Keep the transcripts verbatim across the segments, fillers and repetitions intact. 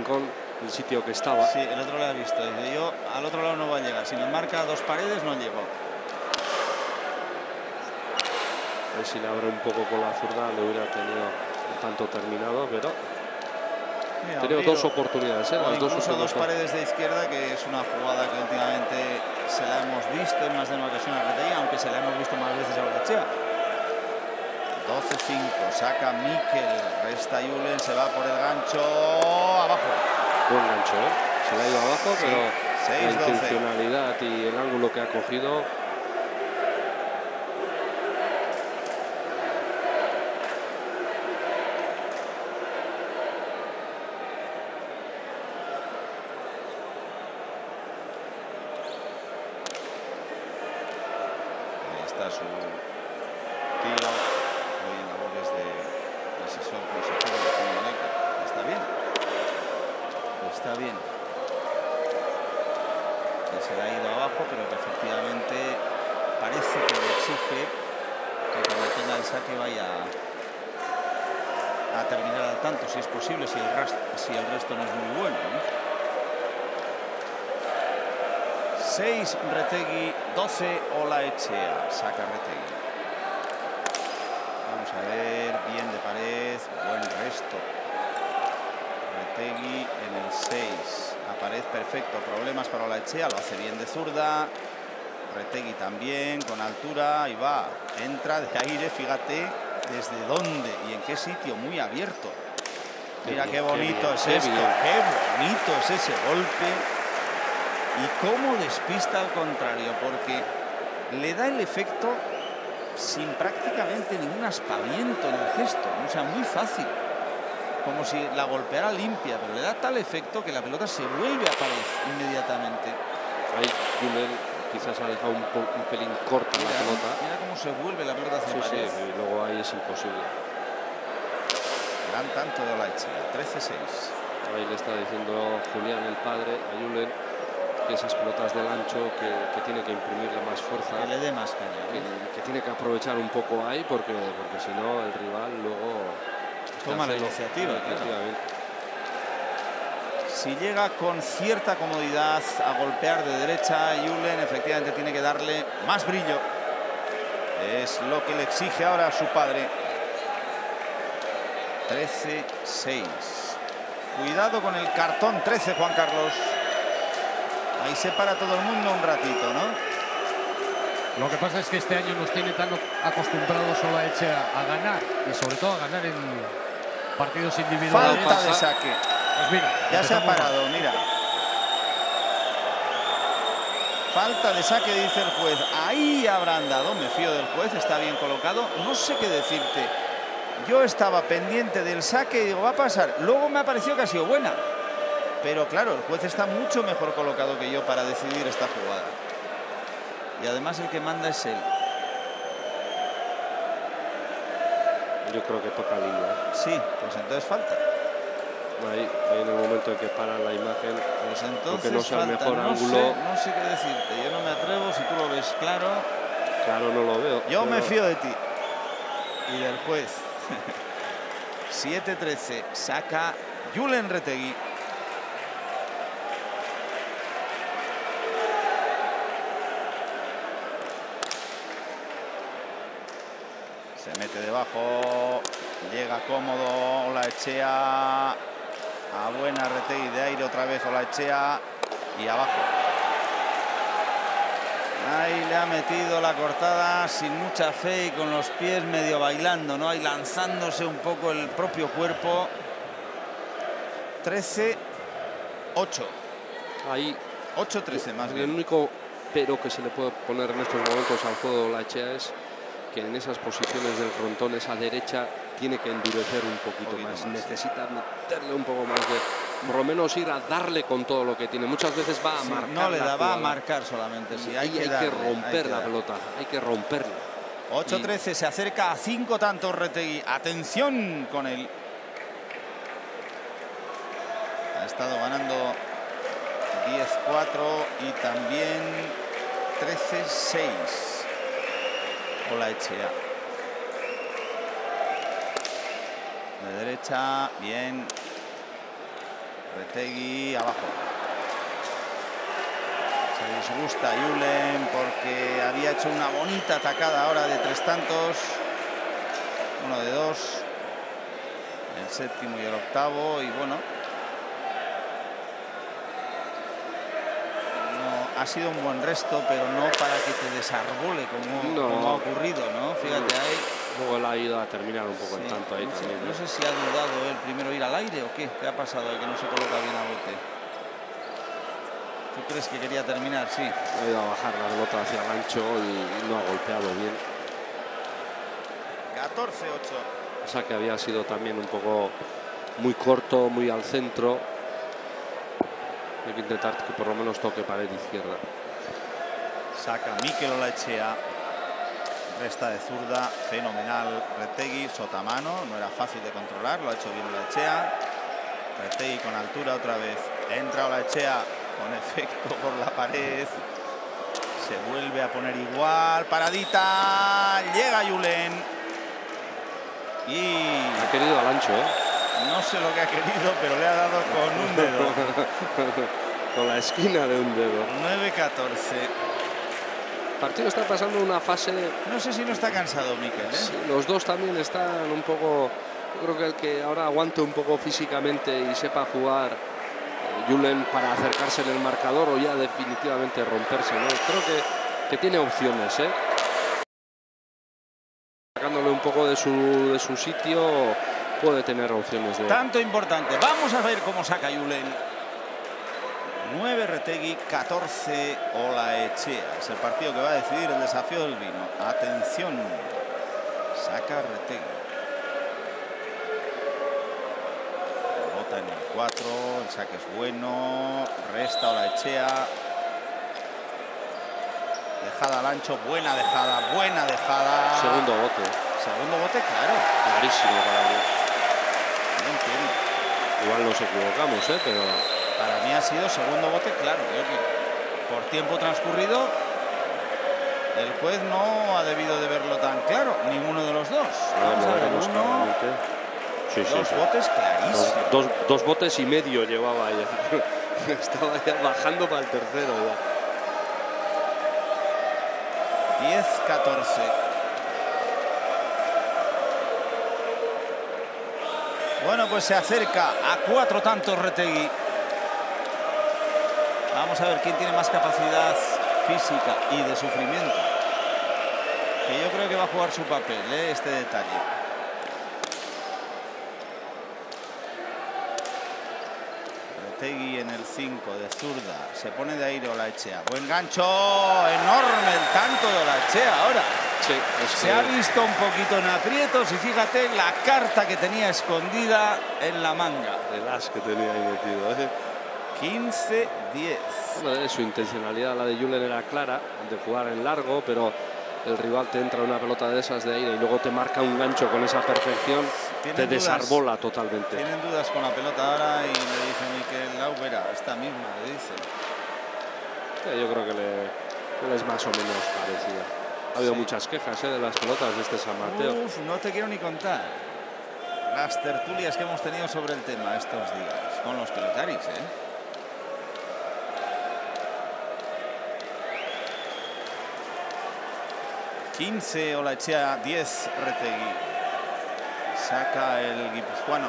con el sitio que estaba. Sí, el otro lo ha visto. Dice, yo al otro lado no voy a llegar. Si me marca dos paredes, no llego. A ver si le abre un poco con la zurda, le hubiera tenido tanto terminado, pero ha tenido dos oportunidades, ¿eh? Las dos, incluso dos dos paredes de izquierda, que es una jugada que últimamente se la hemos visto en más de una ocasión a Retegui, aunque se la hemos visto más veces a Olaechea. doce cinco, saca Mikel, resta Julen, se va por el gancho, abajo. Buen gancho, ¿eh? Se le ha ido abajo, sí, pero seis, la intencionalidad doce. Y el ángulo que ha cogido. Ahí está su tío, hoy en labores de asesor consejero de Zumaleca. Está bien. Está bien. Que se le ha ido abajo, pero que efectivamente parece que le exige que cuando tenga el saque vaya a terminar al tanto, si es posible, si el, rast si el resto no es muy bueno, ¿no? seis Retegui, doce Olaechea. Saca Retegui. Vamos a ver, bien de pared, buen resto. Retegui en el seis. A pared perfecto, problemas para Olaechea, lo hace bien de zurda. Retegui también, con altura, ahí va. Entra de aire, fíjate desde dónde y en qué sitio, muy abierto. Mira qué bonito es esto, qué bonito es ese golpe. Y cómo despista al contrario, porque le da el efecto sin prácticamente ningún aspaviento en el gesto, o sea, muy fácil, como si la golpeara limpia, pero le da tal efecto que la pelota se vuelve a pared inmediatamente. Ahí Julen quizás ha dejado un, un pelín corta mira, la pelota. Mira cómo se vuelve la pelota hacia sí, pared. Sí, y luego ahí es imposible. Gran tanto de Olaechea, trece seis. Ahí le está diciendo Julián, el padre, a Julen, que esas pelotas del ancho, que, que tiene que imprimirle más fuerza. Que le dé más caña. Que, que tiene que aprovechar un poco ahí, porque, porque si no, el rival luego toma la iniciativa. Claro. Si llega con cierta comodidad a golpear de derecha, Julen efectivamente tiene que darle más brillo. Es lo que le exige ahora a su padre. trece seis. Cuidado con el cartón trece, Juan Carlos. Ahí se para todo el mundo un ratito, ¿no? Lo que pasa es que este año nos tiene tan acostumbrados Olaechea a ganar, y sobre todo a ganar en partidos individuales. Falta de saque. Pues mira, ya se ha parado, mira. Falta de saque, dice el juez. Ahí habrán dado, me fío del juez, está bien colocado. No sé qué decirte. Yo estaba pendiente del saque y digo, va a pasar. Luego me ha parecido que ha sido buena. Pero claro, el juez está mucho mejor colocado que yo para decidir esta jugada. Y además el que manda es él. Yo creo que toca línea. Sí, pues entonces falta. Ahí, ahí en el momento en que para la imagen, pues entonces no sea falta. el mejor no ángulo. Sé, no sé qué decirte, yo no me atrevo, si tú lo ves claro. Claro, no lo veo. Yo pero... me fío de ti. Y del juez. siete trece, saca Julen Retegui. Se mete debajo, llega cómodo Olaechea, a buena Retegui de aire otra vez Olaechea y abajo. Ahí le ha metido la cortada sin mucha fe y con los pies medio bailando, ¿no? Ahí lanzándose un poco el propio cuerpo. trece ocho. Ahí ocho trece más bien. El único pero que se le puede poner en estos momentos al juego de Olaechea es que en esas posiciones del frontón, esa derecha, tiene que endurecer un poquito, un poquito más. más. Necesita meterle un poco más de, por lo menos ir a darle con todo lo que tiene. Muchas veces va a sí, marcar. No le da, va a marcar solamente. Sí, hay, que, hay darle, que romper hay que la darle. pelota, hay que romperla. ocho trece, y... se acerca a cinco tantos Retegui. Atención con él. Ha estado ganando diez cuatro y también trece seis. Olaechea. De derecha, bien. Retegui abajo. Se disgusta Julen porque había hecho una bonita atacada ahora de tres tantos. Uno de dos. El séptimo y el octavo. Y bueno, no, ha sido un buen resto, pero no para que te desarbole como, no. como ha ocurrido, ¿no? Fíjate ahí. Luego él ha ido a terminar un poco Sí, el tanto ahí no sé, también. no ¿eh? sé si ha dudado él primero ir al aire o qué. ¿Qué ha pasado? Que no se coloca bien a bote. ¿Tú crees que quería terminar? Sí. Ha ido a bajar la pelota hacia el ancho y no ha golpeado bien. catorce ocho. O sea que había sido también un poco muy corto, muy al centro. Hay que intentar que por lo menos toque pared izquierda. Saca Mikel Olaechea. Resta de zurda, fenomenal Retegui, sotamano, no era fácil de controlar, lo ha hecho bien Olaechea. Retegui con altura otra vez, entra Olaechea con efecto por la pared, se vuelve a poner igual, paradita, llega Julen y... Ha querido al ancho, ¿eh? No sé lo que ha querido, pero le ha dado con un dedo. Con la esquina de un dedo. nueve catorce. El partido está pasando una fase... No sé si no está cansado Mikel, ¿eh? Sí, los dos también están un poco... Yo creo que el que ahora aguante un poco físicamente y sepa jugar eh, Julen para acercarse en el marcador o ya definitivamente romperse, ¿no? Creo que, que tiene opciones, ¿eh? Sacándole un poco de su, de su sitio, puede tener opciones de... Tanto importante. Vamos a ver cómo saca Julen. nueve Retegui, catorce Olaechea. Es el partido que va a decidir el desafío del vino. Atención. Saca Retegui. Bota en el cuatro. El saque es bueno. Resta Olaechea. Dejada al ancho. Buena dejada. Buena dejada. Segundo bote. Segundo bote, claro. Clarísimo para mí. No entiendo. Igual nos equivocamos, ¿eh? Pero... Para mí ha sido segundo bote, claro. Creo que por tiempo transcurrido el juez no ha debido de verlo tan claro. Ninguno de los dos. Vamos a ver, uno, sí, sí, dos sí. botes clarísimos. Dos, dos, dos botes y medio llevaba ya. Estaba ya bajando para el tercero ya. diez catorce. Bueno, pues se acerca a cuatro tantos Retegui. Vamos a ver quién tiene más capacidad física y de sufrimiento. Que yo creo que va a jugar su papel, ¿eh? Este detalle. Retegui en el cinco de zurda. Se pone de aire Olaechea. Buen gancho. Enorme el tanto de Olaechea ahora. Sí, es Se que... ha visto un poquito en aprietos y fíjate la carta que tenía escondida en la manga. El as que tenía ahí metido, ¿eh? quince diez. Bueno, su intencionalidad, la de Julen, era clara, de jugar en largo, pero el rival te entra una pelota de esas de aire y luego te marca un gancho con esa perfección, te dudas, desarbola totalmente. Tienen dudas con la pelota ahora y le dice Mikel Laubera, esta misma, le dice. Sí, yo creo que le, que es más o menos parecida. Ha habido sí. muchas quejas, ¿eh? De las pelotas de este San Mateo. Uf, no te quiero ni contar las tertulias que hemos tenido sobre el tema estos días con los pelotaris, ¿eh? quince Olaechea, diez Retegui. Saca el guipuzcoano.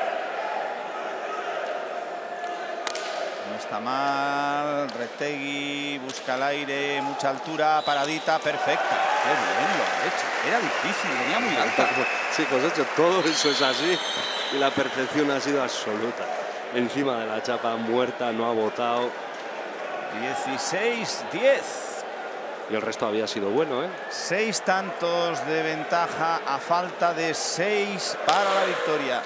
No está mal. Retegui busca el aire, mucha altura, paradita, perfecta. Qué bien lo ha hecho. Era difícil, venía muy alta. Chicos, hecho todo eso es así y la perfección ha sido absoluta. Encima de la chapa, muerta, no ha botado. dieciséis diez. Y el resto había sido bueno, ¿eh? Seis tantos de ventaja a falta de seis para la victoria.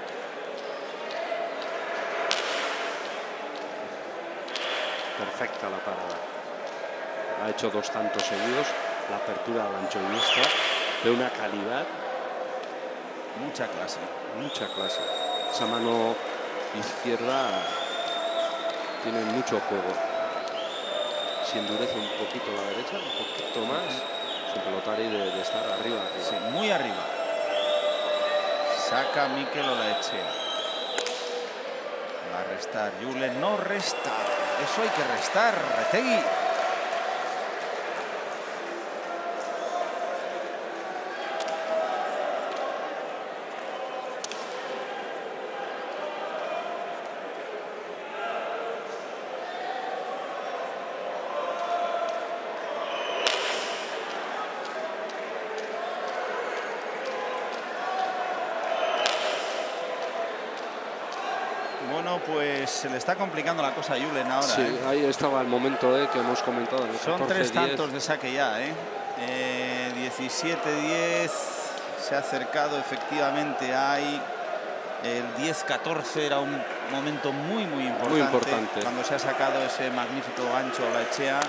Perfecta la parada. Ha hecho dos tantos seguidos. La apertura al ancho y diestra de una calidad. Mucha clase. Mucha clase. Esa mano izquierda tiene mucho juego. Si endurece un poquito la derecha, un poquito más, su pelotari de, de estar arriba, arriba. Sí, muy arriba. Saca Mikel Olaechea. La restar, Julen no resta. Eso hay que restar, Retegui. Bueno, pues se le está complicando la cosa a Julen ahora. Sí, ¿eh? ahí estaba el momento eh, que hemos comentado. En el Son catorce tres diez. tantos de saque ya, ¿eh? eh diecisiete diez. Se ha acercado efectivamente. Hay el diez catorce. Era un momento muy, muy importante. Muy importante. Cuando se ha sacado ese magnífico gancho Olaechea.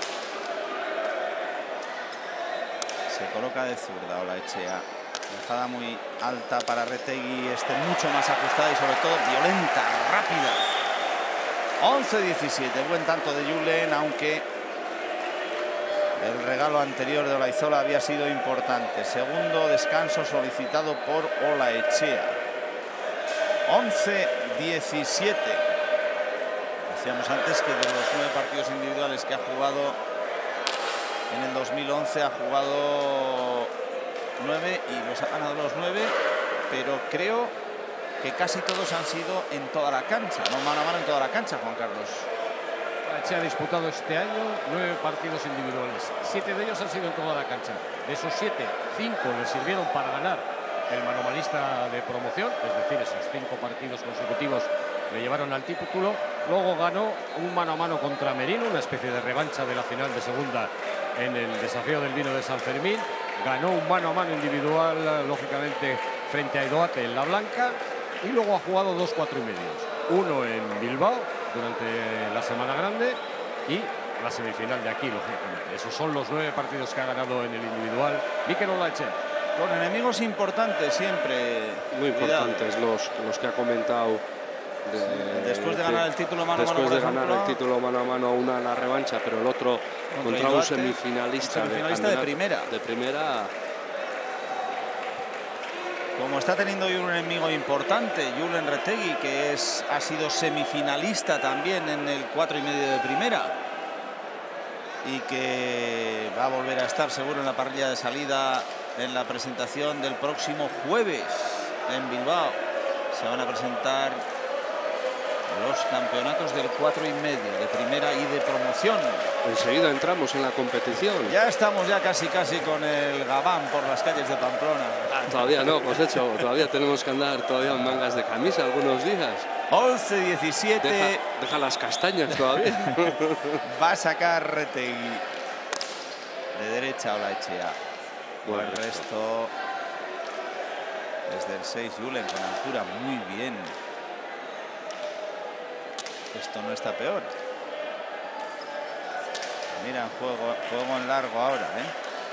Se coloca de zurda Olaechea. Dejada muy alta para Retegui, este mucho más ajustada y sobre todo violenta, rápida. once diecisiete, buen tanto de Julen, aunque el regalo anterior de Olaizola había sido importante. Segundo descanso solicitado por Olaechea. once diecisiete. Decíamos antes que de los nueve partidos individuales que ha jugado en el dos mil once ha jugado nueve y los ha ganado los nueve, pero creo que casi todos han sido en toda la cancha, no mano a mano en toda la cancha, Juan Carlos. Se ha disputado este año nueve partidos individuales, siete de ellos han sido en toda la cancha. De esos siete, cinco le sirvieron para ganar el manomanista de promoción, es decir, esos cinco partidos consecutivos le llevaron al título. Luego ganó un mano a mano contra Merino, una especie de revancha de la final de segunda en el desafío del vino de San Fermín. Ganó un mano a mano individual, lógicamente, frente a Idoate en la Blanca. Y luego ha jugado dos cuatro y medios. Uno en Bilbao durante la Semana Grande y la semifinal de aquí, lógicamente. Esos son los nueve partidos que ha ganado en el individual Mikel Olaechea. Con enemigos importantes siempre. Muy importantes los, los que ha comentado. De, sí, después de ganar el título mano a mano, después de por ganar el título mano a mano, una en la revancha, pero el otro contra, contra un semifinalista, un semifinalista de, de primera. De primera. Como está teniendo hoy un enemigo importante, Julen Retegui, que es, ha sido semifinalista también en el cuatro y medio de primera y que va a volver a estar seguro en la parrilla de salida en la presentación del próximo jueves en Bilbao. Se van a presentar los campeonatos del cuatro y medio de primera y de promoción. Enseguida entramos en la competición. Ya estamos ya casi casi con el gabán por las calles de Pamplona. Ah, todavía no, pues hecho, todavía tenemos que andar todavía en mangas de camisa algunos días. once diecisiete. Deja, deja las castañas todavía. Va a sacar Retegui. De derecha Olaechea. Por el resto, desde el seis Julen con altura muy bien. Esto no está peor. Mira, juego, juego en largo ahora, ¿eh?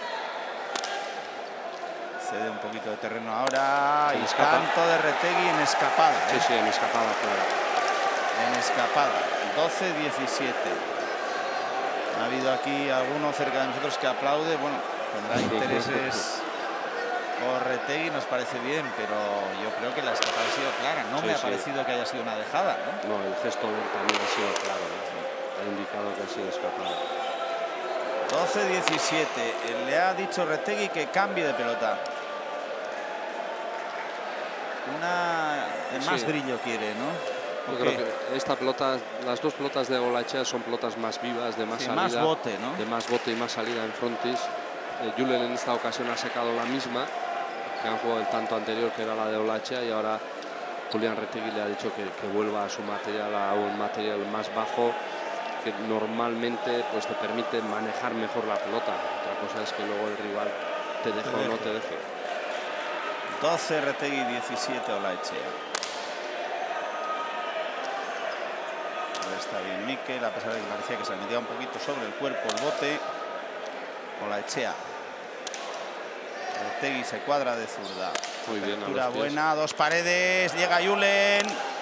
Cede un poquito de terreno ahora. Y tanto de Retegui en escapada, ¿eh? Sí, sí, en escapada, claro. En escapada. doce diecisiete. Ha habido aquí alguno cerca de nosotros que aplaude. Bueno, tendrá intereses por Retegui, nos parece bien, pero yo creo que la escapada ha sido clara. No sí, me ha sí. parecido que haya sido una dejada, ¿no? No, el gesto también ha sido claro, ¿no? Ha indicado que ha sido escapada. doce diecisiete. Le ha dicho Retegui que cambie de pelota. Una de más sí. brillo quiere, ¿no? Yo creo que esta pelota, las dos pelotas de Olaechea son pelotas más vivas, de más sí, salida. Más bote, ¿no? De más bote y más salida en frontis. Eh, Julen en esta ocasión ha sacado la misma que han jugado el tanto anterior, que era la de Olaechea, y ahora Julián Retegui le ha dicho que, que vuelva a su material, a un material más bajo, que normalmente pues te permite manejar mejor la pelota. Otra cosa es que luego el rival te deje o no te deje. doce Retegui, diecisiete Olaechea. Ahora está bien Mikel, a pesar de que parecía que se le metía un poquito sobre el cuerpo el bote. Olaechea. Retegui se cuadra de zurda. Muy bien. Apertura buena, dos paredes, llega Julen.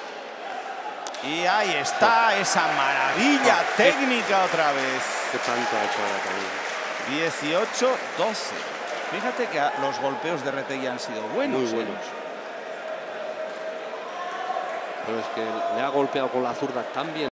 Y ahí está esa maravilla oh, técnica qué, otra vez. Qué tanto ha hecho ahora también. dieciocho doce. Fíjate que los golpeos de Retegui han sido buenos. Muy buenos. ¿eh? Pero es que le ha golpeado con la zurda tan bien